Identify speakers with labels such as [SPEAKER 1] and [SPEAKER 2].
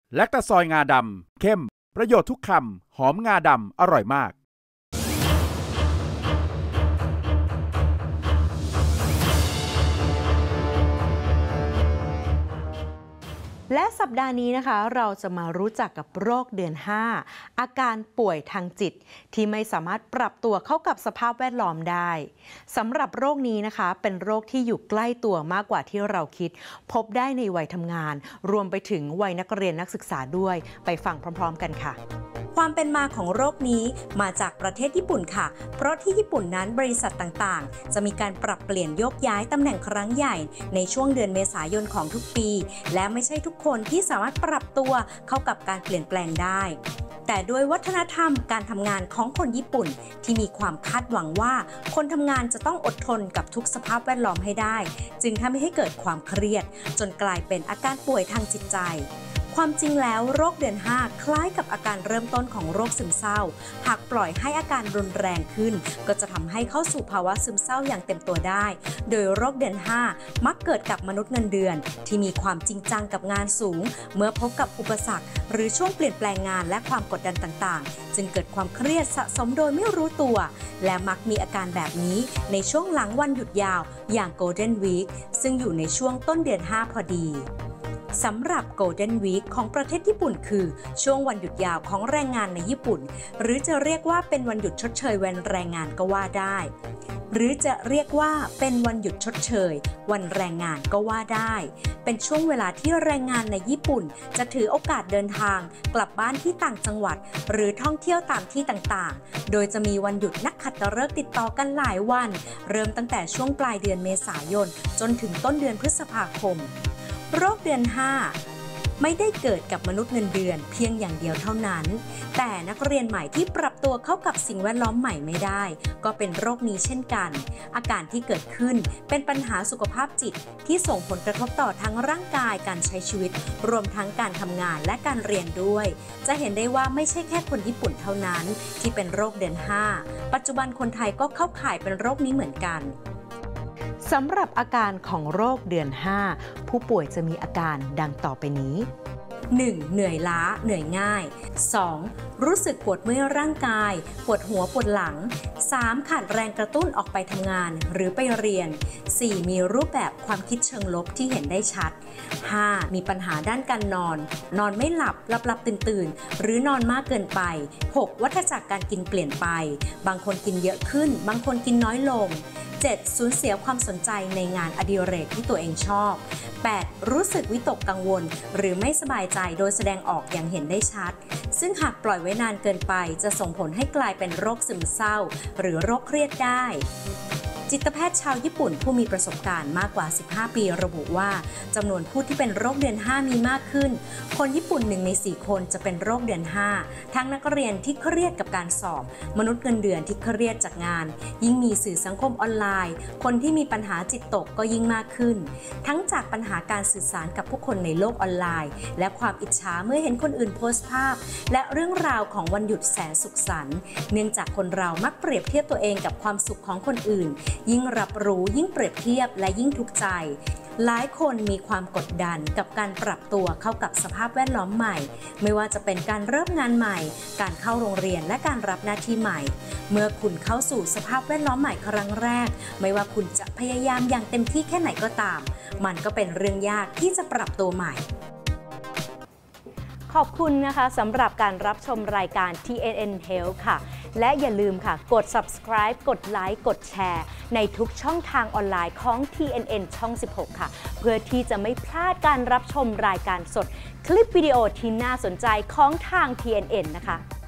[SPEAKER 1] แลคตาซอยงาดำเข้มประโยชน์ทุกคำหอมงาดำอร่อยมาก
[SPEAKER 2] และสัปดาห์นี้นะคะเราจะมารู้จักกับโรคเดือน 5อาการป่วยทางจิตที่ไม่สามารถปรับตัวเข้ากับสภาพแวดล้อมได้สำหรับโรคนี้นะคะเป็นโรคที่อยู่ใกล้ตัวมากกว่าที่เราคิดพบได้ในวัยทำงานรวมไปถึงวัยนักเรียนนักศึกษาด้วยไปฟังพร้อมๆกันค่ะความเป็นมาของโรคนี้มาจากประเทศญี่ปุ่นค่ะเพราะที่ญี่ปุ่นนั้นบริษัทต่างๆจะมีการปรับเปลี่ยนโยกย้ายตำแหน่งครั้งใหญ่ในช่วงเดือนเมษายนของทุกปีและไม่ใช่ทุกคนที่สามารถปรับตัวเข้ากับการเปลี่ยนแปลงได้แต่ด้วยวัฒนธรรมการทำงานของคนญี่ปุ่นที่มีความคาดหวังว่าคนทำงานจะต้องอดทนกับทุกสภาพแวดล้อมให้ได้จึงทำให้เกิดความเครียดจนกลายเป็นอาการป่วยทางจิตใจความจริงแล้วโรคเดือน 5คล้ายกับอาการเริ่มต้นของโรคซึมเศร้าหากปล่อยให้อาการรุนแรงขึ้นก็จะทำให้เข้าสู่ภาวะซึมเศร้าอย่างเต็มตัวได้โดยโรคเดือน 5มักเกิดกับมนุษย์เงินเดือนที่มีความจริงจังกับงานสูงเมื่อพบกับอุปสรรคหรือช่วงเปลี่ยนแปลงงานและความกดดันต่างๆจึงเกิดความเครียดสะสมโดยไม่รู้ตัวและมักมีอาการแบบนี้ในช่วงหลังวันหยุดยาวอย่าง Golden Week ซึ่งอยู่ในช่วงต้นเดือน 5พอดีสำหรับ Golden Week ของประเทศญี่ปุ่นคือช่วงวันหยุดยาวของแรงงานในญี่ปุ่นหรือจะเรียกว่าเป็นวันหยุดชดเชยวันแรงงานก็ว่าได้หรือจะเรียกว่าเป็นวันหยุดชดเชยวันแรงงานก็ว่าได้เป็นช่วงเวลาที่แรงงานในญี่ปุ่นจะถือโอกาสเดินทางกลับบ้านที่ต่างจังหวัดหรือท่องเที่ยวตามที่ต่างๆโดยจะมีวันหยุดนักขัตฤกษ์ติดต่อกันหลายวันเริ่มตั้งแต่ช่วงปลายเดือนเมษายนจนถึงต้นเดือนพฤษภาคมโรคเดือน 5ไม่ได้เกิดกับมนุษย์เงินเดือนเพียงอย่างเดียวเท่านั้นแต่นักเรียนใหม่ที่ปรับตัวเข้ากับสิ่งแวดล้อมใหม่ไม่ได้ก็เป็นโรคนี้เช่นกันอาการที่เกิดขึ้นเป็นปัญหาสุขภาพจิตที่ส่งผลกระทบต่อทั้งร่างกายการใช้ชีวิตรวมทั้งการทำงานและการเรียนด้วยจะเห็นได้ว่าไม่ใช่แค่คนญี่ปุ่นเท่านั้นที่เป็นโรคเดือน 5ปัจจุบันคนไทยก็เข้าข่ายเป็นโรคนี้เหมือนกันสำหรับอาการของโรคเดือน 5ผู้ป่วยจะมีอาการดังต่อไปนี้ 1. เหนื่อยล้าเหนื่อยง่าย 2. รู้สึกปวดเมื่อยร่างกายปวดหัวปวดหลัง 3. ขาดแรงกระตุ้นออกไปทำงานหรือไปเรียน 4. มีรูปแบบความคิดเชิงลบที่เห็นได้ชัด 5. มีปัญหาด้านการนอนไม่หลับตื่นหรือนอนมากเกินไป 6. วัฏจักรการกินเปลี่ยนไปบางคนกินเยอะขึ้นบางคนกินน้อยลง 7. สูญเสียความสนใจในงานอดิเรกที่ตัวเองชอบ 8. รู้สึกวิตกกังวลหรือไม่สบายใจโดยแสดงออกอย่างเห็นได้ชัดซึ่งหากปล่อยไว้นานเกินไปจะส่งผลให้กลายเป็นโรคซึมเศร้าหรือโรคเครียดได้จิตแพทย์ชาวญี่ปุ่นผู้มีประสบการณ์มากกว่า15ปีระบุว่าจำนวนผู้ที่เป็นโรคเดือน 5มีมากขึ้นคนญี่ปุ่น1ใน4คนจะเป็นโรคเดือน 5ทั้งนักเรียนที่เครียดกับการสอบมนุษย์เงินเดือนที่เครียดจากงานยิ่งมีสื่อสังคมออนไลน์คนที่มีปัญหาจิตตกก็ยิ่งมากขึ้นทั้งจากปัญหาการสื่อสารกับผู้คนในโลกออนไลน์และความอิจฉาเมื่อเห็นคนอื่นโพสต์ภาพและเรื่องราวของวันหยุดแสนสุขสันต์เนื่องจากคนเรามักเปรียบเทียบตัวเองกับความสุขของคนอื่นยิ่งรับรู้ยิ่งเปรียบเทียบและยิ่งทุกข์ใจหลายคนมีความกดดันกับการปรับตัวเข้ากับสภาพแวดล้อมใหม่ไม่ว่าจะเป็นการเริ่มงานใหม่การเข้าโรงเรียนและการรับหน้าที่ใหม่เมื่อคุณเข้าสู่สภาพแวดล้อมใหม่ครั้งแรกไม่ว่าคุณจะพยายามอย่างเต็มที่แค่ไหนก็ตามมันก็เป็นเรื่องยากที่จะปรับตัวใหม่ขอบคุณนะคะสำหรับการรับชมรายการ TNN Health ค่ะและอย่าลืมค่ะกด subscribe กดไลค์กดแชร์ในทุกช่องทางออนไลน์ของ TNN ช่อง 16 ค่ะเพื่อที่จะไม่พลาดการรับชมรายการสดคลิปวิดีโอที่น่าสนใจของทาง TNN นะคะ